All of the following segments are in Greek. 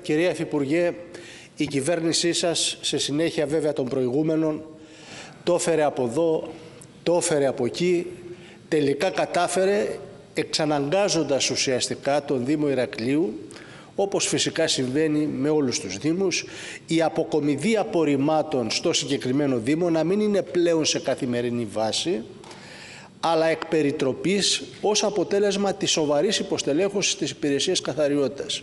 Κυρία Υφυπουργέ, η κυβέρνησή σας, σε συνέχεια βέβαια των προηγούμενων, το έφερε από εδώ, το έφερε από εκεί, τελικά κατάφερε, εξαναγκάζοντας ουσιαστικά τον Δήμο Ηρακλείου, όπως φυσικά συμβαίνει με όλους τους Δήμους, η αποκομιδή απορριμμάτων στο συγκεκριμένο Δήμο να μην είναι πλέον σε καθημερινή βάση, αλλά εκ περιτροπής ως αποτέλεσμα της σοβαρής υποστελέχωσης της υπηρεσίας καθαριότητας.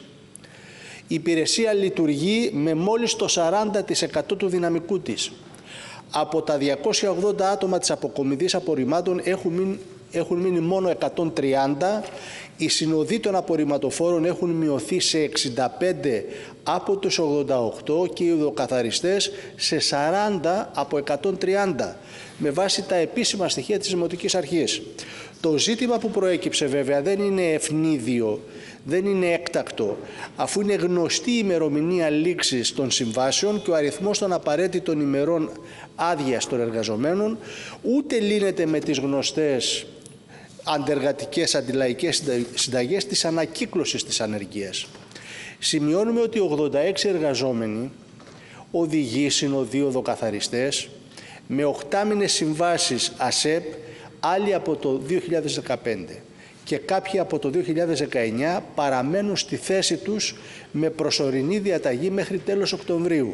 Η υπηρεσία λειτουργεί με μόλις το 40% του δυναμικού της. Από τα 280 άτομα της αποκομιδής απορριμμάτων έχουν μείνει μόνο 130. Οι συνοδοί των απορριμματοφόρων έχουν μειωθεί σε 65 από τους 88 και οι οδοκαθαριστές σε 40 από 130, με βάση τα επίσημα στοιχεία της Δημοτικής Αρχής. Το ζήτημα που προέκυψε βέβαια δεν είναι ευνίδιο, δεν είναι έκτακτο, αφού είναι γνωστή η ημερομηνία λήξης των συμβάσεων και ο αριθμός των απαραίτητων ημερών άδειας των εργαζομένων, ούτε λύνεται με τις γνωστές αντεργατικές αντιλαϊκές συνταγές της ανακύκλωσης της ανεργίας. Σημειώνουμε ότι 86 εργαζόμενοι, οδηγοί, συνοδοί, οδοκαθαριστές, με 8μηνες συμβάσεις ΑΣΕΠ, άλλοι από το 2015 και κάποιοι από το 2019, παραμένουν στη θέση τους με προσωρινή διαταγή μέχρι τέλος Οκτωβρίου.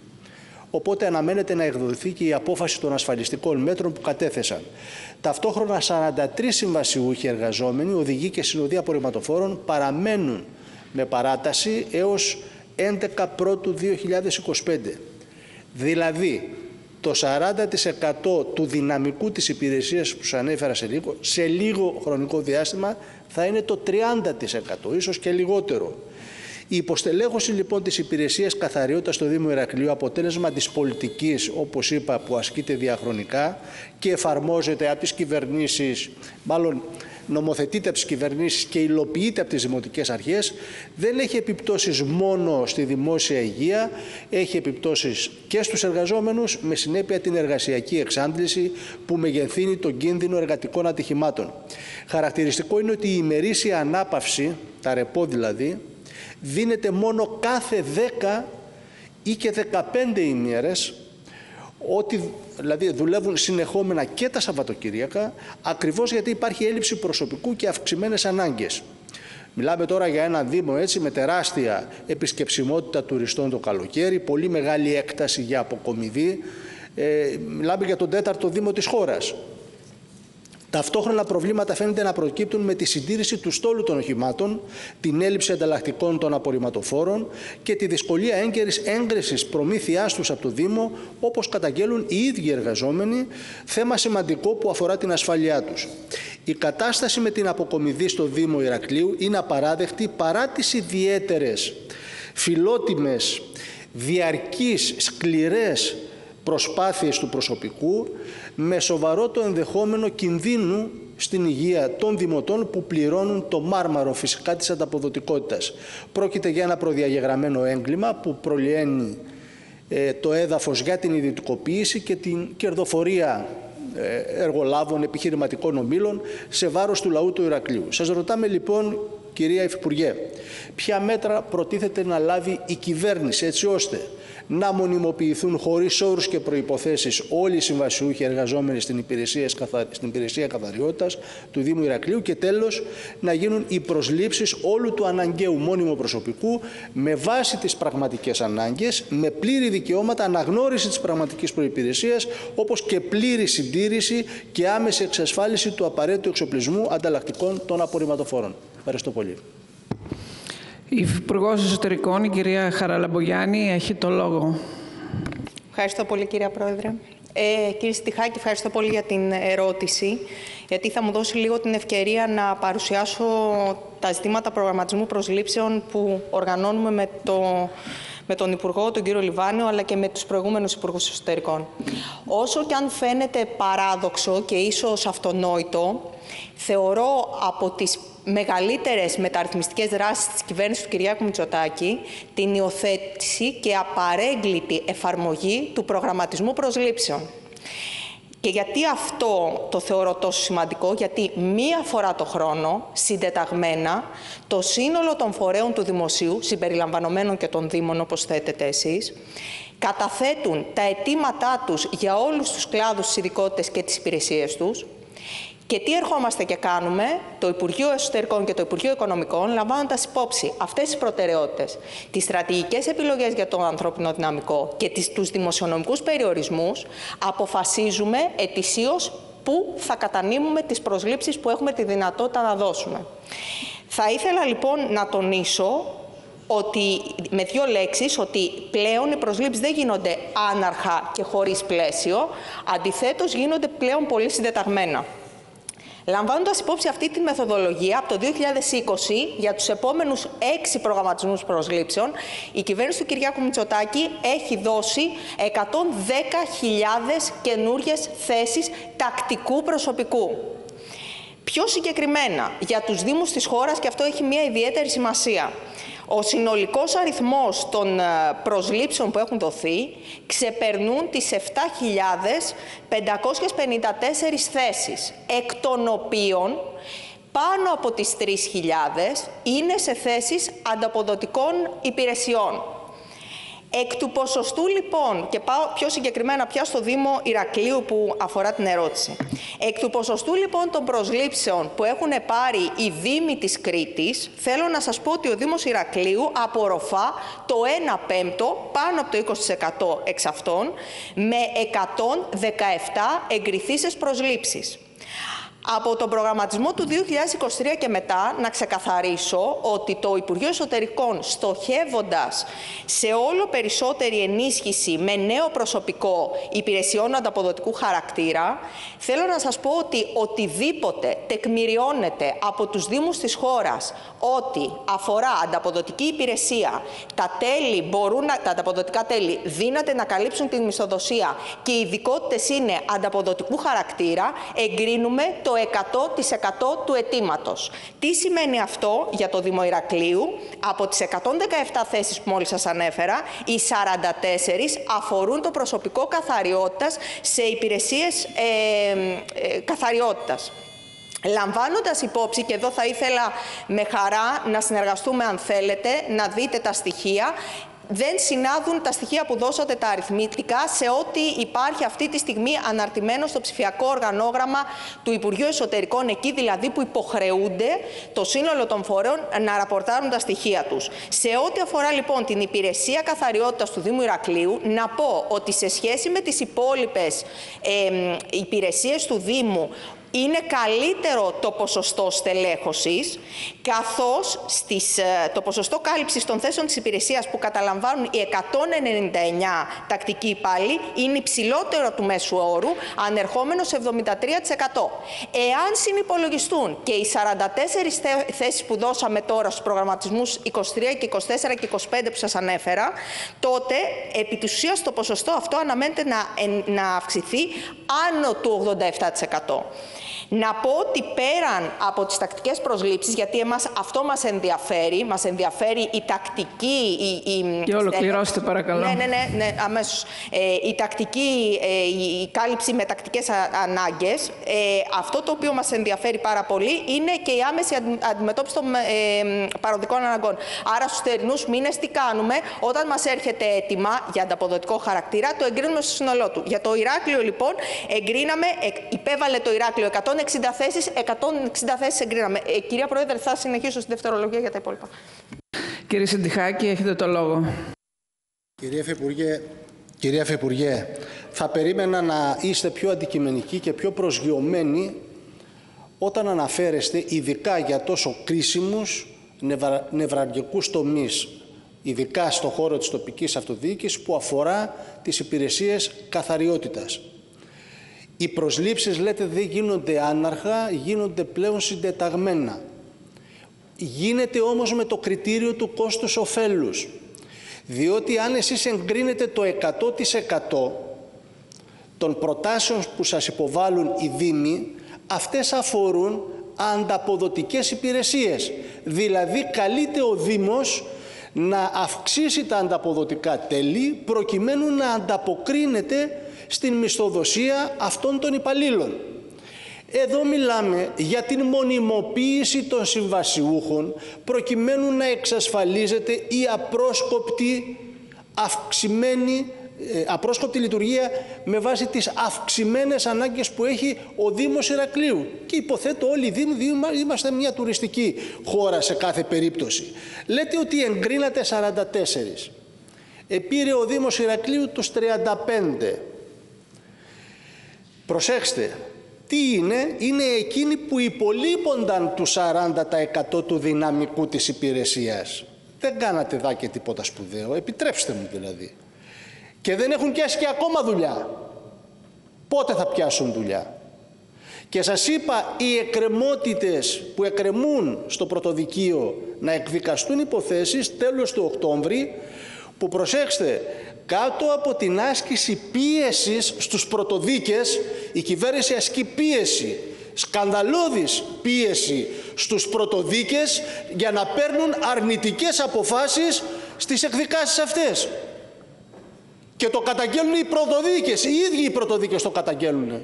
Οπότε αναμένεται να εκδοθεί και η απόφαση των ασφαλιστικών μέτρων που κατέθεσαν. Ταυτόχρονα 43 συμβασιούχοι εργαζόμενοι, οδηγοί και συνοδοί απορριμματοφόρων παραμένουν με παράταση έως 11 Πρώτου 2025. Δηλαδή, το 40% του δυναμικού της υπηρεσίας που σας ανέφερα σε λίγο χρονικό διάστημα θα είναι το 30%, ίσως και λιγότερο. Η υποστελέχωση λοιπόν της υπηρεσίας καθαριότητας στο Δήμο Ηρακλείου, αποτέλεσμα της πολιτικής, όπως είπα, που ασκείται διαχρονικά και εφαρμόζεται από τις κυβερνήσεις, μάλλον νομοθετείται από τις κυβερνήσεις και υλοποιείται από τις δημοτικές αρχές, δεν έχει επιπτώσεις μόνο στη δημόσια υγεία, έχει επιπτώσεις και στους εργαζόμενους, με συνέπεια την εργασιακή εξάντληση που μεγενθύνει τον κίνδυνο εργατικών ατυχημάτων. Χαρακτηριστικό είναι ότι η ημερήσια ανάπαυση, τα ρεπό δηλαδή, δίνεται μόνο κάθε 10 ή και 15 ημέρες, ότι δηλαδή δουλεύουν συνεχόμενα και τα Σαββατοκύριακα, ακριβώς γιατί υπάρχει έλλειψη προσωπικού και αυξημένες ανάγκες. Μιλάμε τώρα για ένα Δήμο έτσι με τεράστια επισκεψιμότητα τουριστών το καλοκαίρι, πολύ μεγάλη έκταση για αποκομιδή. Μιλάμε για τον 4ο Δήμο της χώρας. Ταυτόχρονα προβλήματα φαίνεται να προκύπτουν με τη συντήρηση του στόλου των οχημάτων, την έλλειψη ανταλλακτικών των απορριμματοφόρων και τη δυσκολία έγκαιρης έγκρισης προμήθειάς τους από το Δήμο, όπως καταγγέλουν οι ίδιοι εργαζόμενοι, θέμα σημαντικό που αφορά την ασφάλειά τους. Η κατάσταση με την αποκομιδή στο Δήμο Ηρακλείου είναι απαράδεκτη παρά τις ιδιαίτερες, φιλότιμες, διαρκείς, σκληρές προσπάθειες του προσωπικού, με σοβαρό το ενδεχόμενο κινδύνου στην υγεία των δημοτών που πληρώνουν το μάρμαρο φυσικά της ανταποδοτικότητας. Πρόκειται για ένα προδιαγεγραμμένο έγκλημα που προλυαίνει το έδαφος για την ιδιωτικοποίηση και την κερδοφορία εργολάβων, επιχειρηματικών ομίλων σε βάρος του λαού του Ηρακλείου. Σας ρωτάμε λοιπόν, κυρία Υφυπουργέ, ποια μέτρα προτίθεται να λάβει η κυβέρνηση έτσι ώστε να μονιμοποιηθούν χωρίς όρους και προϋποθέσεις όλοι οι συμβασιούχοι εργαζόμενοι στην υπηρεσία καθαριότητας του Δήμου Ηρακλείου και τέλος να γίνουν οι προσλήψεις όλου του αναγκαίου μόνιμου προσωπικού με βάση τις πραγματικές ανάγκες, με πλήρη δικαιώματα αναγνώριση της πραγματικής προϋπηρεσίας, όπως και πλήρη συντήρηση και άμεση εξασφάλιση του απαραίτητου εξοπλισμού ανταλλακτικών των απορριμματοφόρων. Ευχαριστώ πολύ. Η Υπουργός Εσωτερικών, η κυρία Χαραλαμπογιάννη, έχει το λόγο. Ευχαριστώ πολύ, κυρία Πρόεδρε. Κύριε Στιχάκη, ευχαριστώ πολύ για την ερώτηση, γιατί θα μου δώσει λίγο την ευκαιρία να παρουσιάσω τα ζητήματα προγραμματισμού προσλήψεων που οργανώνουμε με τον Υπουργό, τον κύριο Λιβάνιο, αλλά και με τους προηγούμενους Υπουργούς Εσωτερικών. Όσο και αν φαίνεται παράδοξο και ίσως αυτονόητο, θεωρώ από τις μεγαλύτερες μεταρρυθμιστικές δράσεις της κυβέρνησης του Κυριάκου Μητσοτάκη την υιοθέτηση και απαρέγκλητη εφαρμογή του προγραμματισμού προσλήψεων. Και γιατί αυτό το θεωρώ τόσο σημαντικό? Γιατί μία φορά το χρόνο, συντεταγμένα, το σύνολο των φορέων του δημοσίου, συμπεριλαμβανομένων και των Δήμων, όπως θέτετε εσείς, καταθέτουν τα αιτήματά τους για όλους τους κλάδους, τις ειδικότητες και τις υπηρεσίες τους. Και τι ερχόμαστε και κάνουμε, το Υπουργείο Εσωτερικών και το Υπουργείο Οικονομικών, λαμβάνοντας υπόψη αυτές τις προτεραιότητες, τις στρατηγικές επιλογές για το ανθρώπινο δυναμικό και τους δημοσιονομικούς περιορισμούς, αποφασίζουμε ετησίως πού θα κατανείμουμε τις προσλήψεις που έχουμε τη δυνατότητα να δώσουμε. Θα ήθελα λοιπόν να τονίσω ότι, με δύο λέξεις, ότι πλέον οι προσλήψεις δεν γίνονται άναρχα και χωρίς πλαίσιο, αντιθέτως γίνονται πλέον πολύ συντεταγμένα. Λαμβάνοντας υπόψη αυτή τη μεθοδολογία, από το 2020, για τους επόμενους 6 προγραμματισμούς προσλήψεων, η κυβέρνηση του Κυριάκου Μητσοτάκη έχει δώσει 110.000 καινούριες θέσεις τακτικού προσωπικού. Πιο συγκεκριμένα, για τους Δήμους της χώρας, και αυτό έχει μια ιδιαίτερη σημασία, ο συνολικός αριθμός των προσλήψεων που έχουν δοθεί ξεπερνούν τις 7.554 θέσεις, εκ των οποίων πάνω από τις 3.000 είναι σε θέσεις ανταποδοτικών υπηρεσιών. Εκ του ποσοστού λοιπόν, και πάω πιο συγκεκριμένα πια στο Δήμο Ηρακλείου που αφορά την ερώτηση, εκ του ποσοστού λοιπόν των προσλήψεων που έχουν πάρει οι Δήμοι της Κρήτης, θέλω να σας πω ότι ο Δήμος Ηρακλείου απορροφά το 1/5, πάνω από το 20% εξ αυτών, με 117 εγκριθήσεις προσλήψεις. Από τον προγραμματισμό του 2023 και μετά, να ξεκαθαρίσω ότι το Υπουργείο Εσωτερικών, στοχεύοντας σε όλο περισσότερη ενίσχυση με νέο προσωπικό υπηρεσιών ανταποδοτικού χαρακτήρα, θέλω να σας πω ότι οτιδήποτε τεκμηριώνεται από τους Δήμους της χώρας ότι αφορά ανταποδοτική υπηρεσία, τα ανταποδοτικά τέλη δύναται να καλύψουν την μισθοδοσία και οι ειδικότητες είναι ανταποδοτικού χαρακτήρα, εγκρίνουμε το 100% του αιτήματος. Τι σημαίνει αυτό για το Δήμο Ηρακλείου? Από τις 117 θέσεις που μόλις σας ανέφερα, οι 44 αφορούν το προσωπικό καθαριότητας σε υπηρεσίες καθαριότητας. Λαμβάνοντας υπόψη, και εδώ θα ήθελα με χαρά να συνεργαστούμε αν θέλετε, να δείτε τα στοιχεία, δεν συνάδουν τα στοιχεία που δώσατε τα αριθμητικά σε ό,τι υπάρχει αυτή τη στιγμή αναρτημένο στο ψηφιακό οργανόγραμμα του Υπουργείου Εσωτερικών, εκεί δηλαδή που υποχρεούνται το σύνολο των φορέων να ραπορτάρουν τα στοιχεία τους. Σε ό,τι αφορά λοιπόν την υπηρεσία καθαριότητας του Δήμου Ηρακλείου, να πω ότι σε σχέση με τις υπόλοιπες υπηρεσίες του Δήμου, είναι καλύτερο το ποσοστό στελέχωσης, καθώς το ποσοστό κάλυψης των θέσεων της υπηρεσίας που καταλαμβάνουν οι 199 τακτικοί υπάλληλοι είναι υψηλότερο του μέσου όρου, ανερχόμενο σε 73%. Εάν συνυπολογιστούν και οι 44 θέσεις που δώσαμε τώρα στους προγραμματισμούς 23 και 24 και 25 που σας ανέφερα, τότε επί της ουσίας το ποσοστό αυτό αναμένεται να αυξηθεί άνω του 87%. Να πω ότι πέραν από τις τακτικές προσλήψεις, γιατί αυτό μας ενδιαφέρει η τακτική... Και ολοκληρώστε παρακαλώ. Ναι, αμέσως. Η τακτική, η κάλυψη με τακτικές ανάγκες, αυτό το οποίο μας ενδιαφέρει πάρα πολύ είναι και η άμεση αντιμετώπιση των παροδικών αναγκών. Άρα στους θερινούς μήνες τι κάνουμε? Όταν μας έρχεται έτοιμα για ανταποδοτικό χαρακτήρα, το εγκρίνουμε στο σύνολό του. Για το Ηράκλειο λοιπόν υπέβαλε το Ηράκλειο 160 θέσεις, 160 θέσεις εγκρίναμε. Κυρία Πρόεδρε, θα συνεχίσω στη δευτερολογία για τα υπόλοιπα. Κύριε Συντιχάκη, έχετε το λόγο. Κυρία Υφυπουργέ, θα περίμενα να είστε πιο αντικειμενικοί και πιο προσγειωμένοι όταν αναφέρεστε ειδικά για τόσο κρίσιμους νευραλγικούς τομείς, ειδικά στον χώρο της τοπικής αυτοδιοίκησης που αφορά τις υπηρεσίες καθαριότητας. Οι προσλήψεις, λέτε, δεν γίνονται άναρχα, γίνονται πλέον συντεταγμένα. Γίνεται όμως με το κριτήριο του κόστους ωφέλους. Διότι αν εσείς εγκρίνετε το 100% των προτάσεων που σας υποβάλλουν οι Δήμοι, αυτές αφορούν ανταποδοτικές υπηρεσίες. Δηλαδή καλείται ο Δήμος να αυξήσει τα ανταποδοτικά τέλη προκειμένου να ανταποκρίνεται στην μισθοδοσία αυτών των υπαλλήλων. Εδώ μιλάμε για την μονιμοποίηση των συμβασιούχων προκειμένου να εξασφαλίζεται η απρόσκοπτη λειτουργία με βάση τις αυξημένες ανάγκες που έχει ο Δήμος Ηρακλείου. Και υποθέτω όλοι οι Δήμοι είμαστε μια τουριστική χώρα σε κάθε περίπτωση. Λέτε ότι εγκρίνατε 44. Επήρε ο Δήμος Ηρακλείου τους 35. Προσέξτε, τι είναι εκείνοι που υπολείπονταν του 40% του δυναμικού της υπηρεσίας. Δεν κάνατε δά και τίποτα σπουδαίο, επιτρέψτε μου δηλαδή. Και δεν έχουν πιάσει και ακόμα δουλειά. Πότε θα πιάσουν δουλειά? Και σας είπα, οι εκκρεμότητες που εκκρεμούν στο πρωτοδικείο να εκδικαστούν υποθέσεις τέλος του Οκτώβρη, που προσέξτε, κάτω από την άσκηση πίεσης στους πρωτοδίκες, η κυβέρνηση ασκεί πίεση, σκανδαλώδης πίεση στους πρωτοδίκες για να παίρνουν αρνητικές αποφάσεις στις εκδικάσεις αυτές. Και το καταγγέλνουν οι πρωτοδίκες, οι ίδιοι οι πρωτοδίκες το καταγγέλνουν.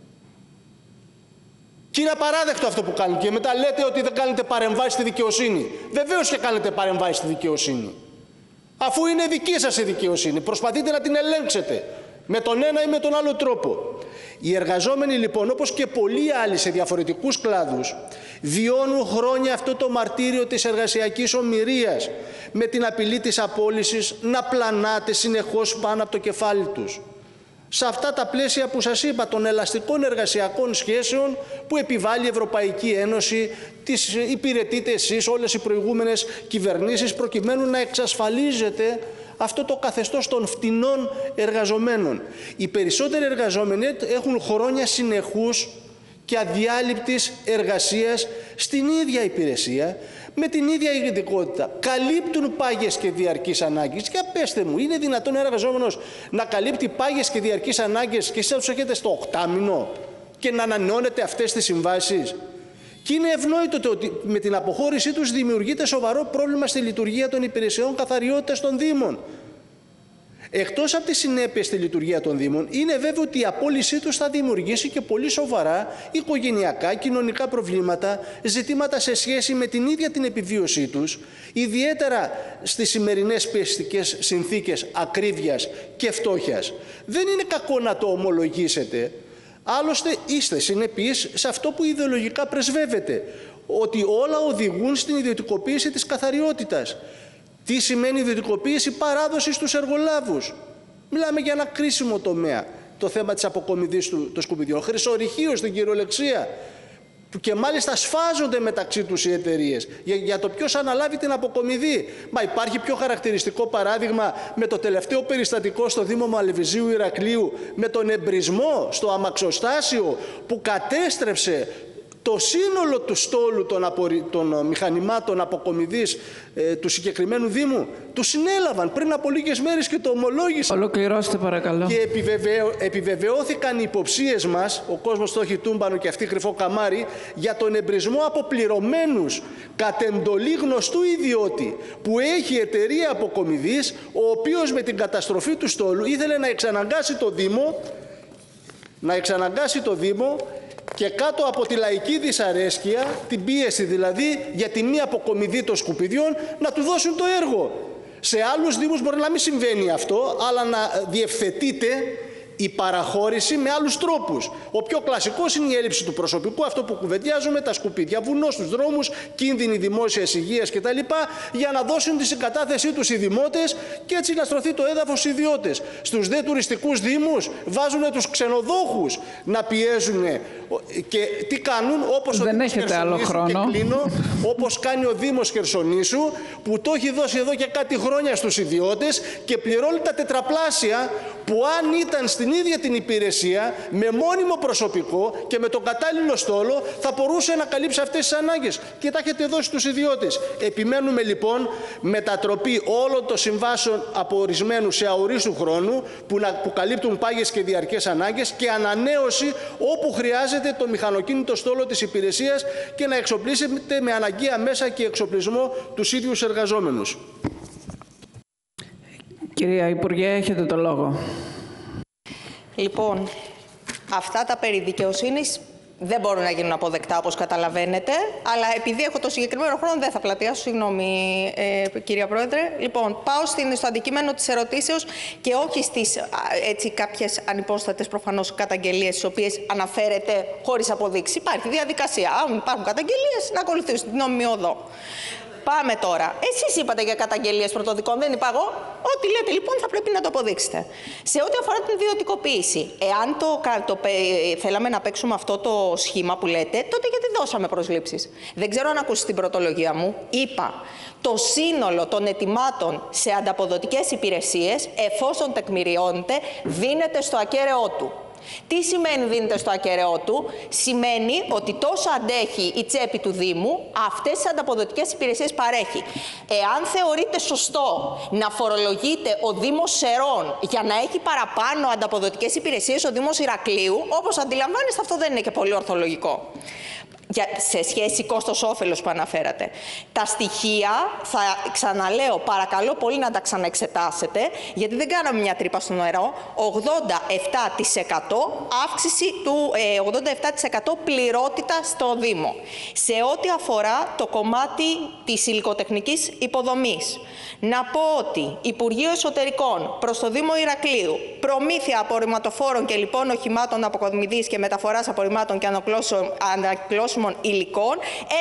Και είναι απαράδεκτο αυτό που κάνουν. Και μετά λέτε ότι δεν κάνετε παρεμβάσεις στη δικαιοσύνη. Βεβαίως και κάνετε παρεμβάσεις στη δικαιοσύνη. Αφού είναι δική σας η δικαιοσύνη, προσπαθείτε να την ελέγξετε με τον ένα ή με τον άλλο τρόπο. Οι εργαζόμενοι λοιπόν, όπως και πολλοί άλλοι σε διαφορετικούς κλάδους, βιώνουν χρόνια αυτό το μαρτύριο της εργασιακής ομηρίας, με την απειλή της απόλυσης να πλανάται συνεχώς πάνω από το κεφάλι τους. Σε αυτά τα πλαίσια που σας είπα, των ελαστικών εργασιακών σχέσεων που επιβάλλει η Ευρωπαϊκή Ένωση, τις υπηρετείτε εσείς, όλες οι προηγούμενες κυβερνήσεις, προκειμένου να εξασφαλίζεται αυτό το καθεστώς των φτηνών εργαζομένων. Οι περισσότεροι εργαζόμενοι έχουν χρόνια συνεχούς και αδιάλειπτης εργασίας στην ίδια υπηρεσία, με την ίδια ειδικότητα. Καλύπτουν πάγιες και διαρκείς ανάγκες. Και πέστε μου, είναι δυνατόν ένα εργαζόμενος να καλύπτει πάγιες και διαρκείς ανάγκες και εσείς να τους έχετε στο 8μηνο και να ανανεώνετε αυτές τις συμβάσεις? Και είναι ευνόητο ότι με την αποχώρησή τους δημιουργείται σοβαρό πρόβλημα στη λειτουργία των υπηρεσιών καθαριότητας των Δήμων. Εκτός από τις συνέπειες στη λειτουργία των Δήμων, είναι βέβαιο ότι η απόλυσή τους θα δημιουργήσει και πολύ σοβαρά οικογενειακά, κοινωνικά προβλήματα, ζητήματα σε σχέση με την ίδια την επιβίωσή τους, ιδιαίτερα στις σημερινές πιεστικές συνθήκες ακρίβειας και φτώχειας. Δεν είναι κακό να το ομολογήσετε. Άλλωστε είστε συνεπείς σε αυτό που ιδεολογικά πρεσβεύετε, ότι όλα οδηγούν στην ιδιωτικοποίηση της καθαριότητας. Τι σημαίνει ιδιωτικοποίηση? Παράδοση στους εργολάβους. Μιλάμε για ένα κρίσιμο τομέα, το θέμα της αποκομιδής των σκουπιδιών. Χρυσορυχείο στην κυριολεξία, που και μάλιστα σφάζονται μεταξύ τους οι εταιρείες για το ποιος αναλάβει την αποκομιδή. Μα υπάρχει πιο χαρακτηριστικό παράδειγμα με το τελευταίο περιστατικό στο Δήμο Μαλεβιζίου Ηρακλείου, με τον εμπρισμό στο αμαξοστάσιο που κατέστρεψε το σύνολο του στόλου των μηχανημάτων αποκομιδής του συγκεκριμένου Δήμου? Του συνέλαβαν πριν από λίγες μέρες και το ομολόγησαν. Ολοκληρώστε παρακαλώ. Και επιβεβαιώθηκαν οι υποψίες μας, ο κόσμος το έχει τούμπανο και αυτή κρυφό καμάρι, για τον εμπρισμό από πληρωμένους κατ' εντολή γνωστού ιδιώτη που έχει εταιρεία αποκομιδής, ο οποίος με την καταστροφή του στόλου ήθελε να εξαναγκάσει το Δήμο και κάτω από τη λαϊκή δυσαρέσκεια, την πίεση δηλαδή για τη μη αποκομιδή των σκουπιδιών, να του δώσουν το έργο. Σε άλλους Δήμους μπορεί να μην συμβαίνει αυτό, αλλά να διευθετείται η παραχώρηση με άλλους τρόπους. Ο πιο κλασικός είναι η έλλειψη του προσωπικού, αυτό που κουβεντιάζουμε, τα σκουπίδια, βουνό στους δρόμους, κίνδυνοι δημόσιας υγείας κτλ. Για να δώσουν τη συγκατάθεσή τους οι δημότες και έτσι να στρωθεί το έδαφος στους ιδιώτες. Στους δε τουριστικούς δήμους βάζουν τους ξενοδόχους να πιέζουν. Και τι κάνουν? Όπως δεν έχετε άλλο χρόνο. Όπως κάνει ο Δήμος Χερσονήσου, που το έχει δώσει εδώ και κάτι χρόνια στους ιδιώτες και πληρώνει τα τετραπλάσια, που αν ήταν στην ίδια την υπηρεσία με μόνιμο προσωπικό και με τον κατάλληλο στόλο θα μπορούσε να καλύψει αυτές τις ανάγκες, και τα έχετε δώσει στους ιδιώτες. Επιμένουμε λοιπόν μετατροπή όλων των συμβάσεων από ορισμένου σε αορίστου χρόνου που καλύπτουν πάγιες και διαρκές ανάγκες, και ανανέωση όπου χρειάζεται το μηχανοκίνητο στόλο της υπηρεσίας και να εξοπλίσετε με αναγκαία μέσα και εξοπλισμό τους ίδιους εργαζόμενους. Κυρία Υπουργέ, έχετε το λόγο. Λοιπόν, αυτά τα περί δικαιοσύνης δεν μπορούν να γίνουν αποδεκτά, όπως καταλαβαίνετε, αλλά επειδή έχω το συγκεκριμένο χρόνο δεν θα πλατιάσω, συγγνώμη κυρία Πρόεδρε. Λοιπόν, πάω στο αντικείμενο της ερωτήσεως και όχι στις κάποιες ανυπόστατες προφανώς καταγγελίες, τις οποίες αναφέρεται χωρίς αποδείξη. Υπάρχει διαδικασία. Αν υπάρχουν καταγγελίες, να ακολουθήσουν την νόμιμη οδό. Πάμε τώρα. Εσείς είπατε για καταγγελίες πρωτοδικών, δεν είπα εγώ. Ό,τι λέτε λοιπόν θα πρέπει να το αποδείξετε. Σε ό,τι αφορά την ιδιωτικοποίηση, εάν θέλαμε να παίξουμε αυτό το σχήμα που λέτε, τότε γιατί δώσαμε προσλήψεις? Δεν ξέρω αν ακούσει την πρωτολογία μου. Είπα το σύνολο των αιτημάτων σε ανταποδοτικές υπηρεσίες, εφόσον τεκμηριώνεται, δίνεται στο ακέραιο του. Τι σημαίνει δίνεται στο ακέραιο του? Σημαίνει ότι τόσο αντέχει η τσέπη του Δήμου, αυτές τις ανταποδοτικές υπηρεσίες παρέχει. Εάν θεωρείτε σωστό να φορολογείται ο Δήμος Σερών για να έχει παραπάνω ανταποδοτικές υπηρεσίες ο Δήμος Ηρακλείου, όπως αντιλαμβάνεστε, αυτό δεν είναι και πολύ ορθολογικό. Σε σχέση κόστος-όφελος που αναφέρατε. Τα στοιχεία, θα ξαναλέω, παρακαλώ πολύ να τα ξαναεξετάσετε, γιατί δεν κάναμε μια τρύπα στο νερό. 87% αύξηση του 87% πληρότητα στο Δήμο. Σε ό,τι αφορά το κομμάτι της υλικοτεχνικής υποδομής, να πω ότι Υπουργείο Εσωτερικών προς το Δήμο Ηρακλείου, προμήθεια απορριμματοφόρων και λοιπόν οχημάτων αποκομιδής και μεταφοράς απορριμμάτων και ανακυκλώσιμων υλικών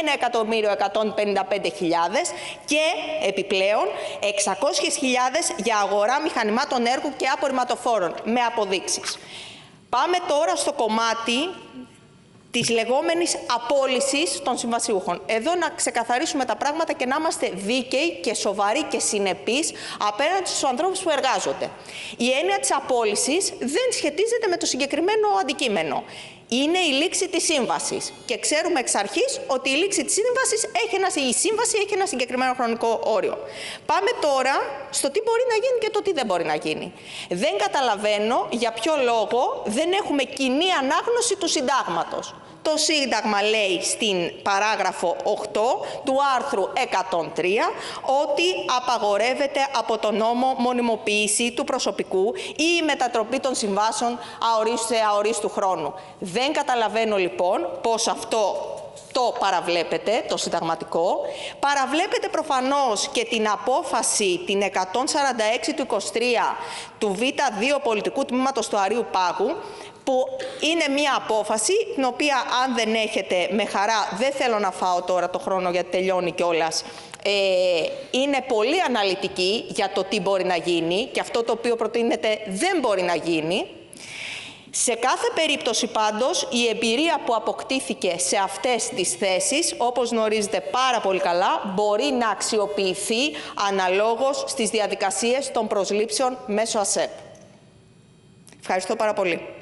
1.155.000 και επιπλέον 600.000 για αγορά μηχανημάτων έργου και απορριμματοφόρων με αποδείξεις. Πάμε τώρα στο κομμάτι της λεγόμενης απόλυσης των συμβασιούχων. Εδώ να ξεκαθαρίσουμε τα πράγματα και να είμαστε δίκαιοι και σοβαροί και συνεπείς απέναντι στους ανθρώπους που εργάζονται. Η έννοια της απόλυσης δεν σχετίζεται με το συγκεκριμένο αντικείμενο. Είναι η λήξη της σύμβασης. Και ξέρουμε εξ αρχής ότι η λήξη της σύμβασης η σύμβαση έχει ένα συγκεκριμένο χρονικό όριο. Πάμε τώρα στο τι μπορεί να γίνει και το τι δεν μπορεί να γίνει. Δεν καταλαβαίνω για ποιο λόγο δεν έχουμε κοινή ανάγνωση του συντάγματος. Το Σύνταγμα λέει στην παράγραφο 8 του άρθρου 103 ότι απαγορεύεται από τον νόμο μονιμοποίηση του προσωπικού ή η μετατροπή των συμβάσεων αορίστου σε αορίστου χρόνου. Δεν καταλαβαίνω λοιπόν πώς αυτό το παραβλέπετε, το συνταγματικό. Παραβλέπετε προφανώς και την απόφαση την 146 του 23 του Β2 Πολιτικού Τμήματος του Αρείου Πάγου, που είναι μία απόφαση, την οποία αν δεν έχετε, με χαρά, δεν θέλω να φάω τώρα το χρόνο γιατί τελειώνει κιόλας, είναι πολύ αναλυτική για το τι μπορεί να γίνει και αυτό το οποίο προτείνεται δεν μπορεί να γίνει. Σε κάθε περίπτωση πάντως η εμπειρία που αποκτήθηκε σε αυτές τις θέσεις, όπως γνωρίζετε πάρα πολύ καλά, μπορεί να αξιοποιηθεί αναλόγως στις διαδικασίες των προσλήψεων μέσω ΑΣΕΠ. Ευχαριστώ πάρα πολύ.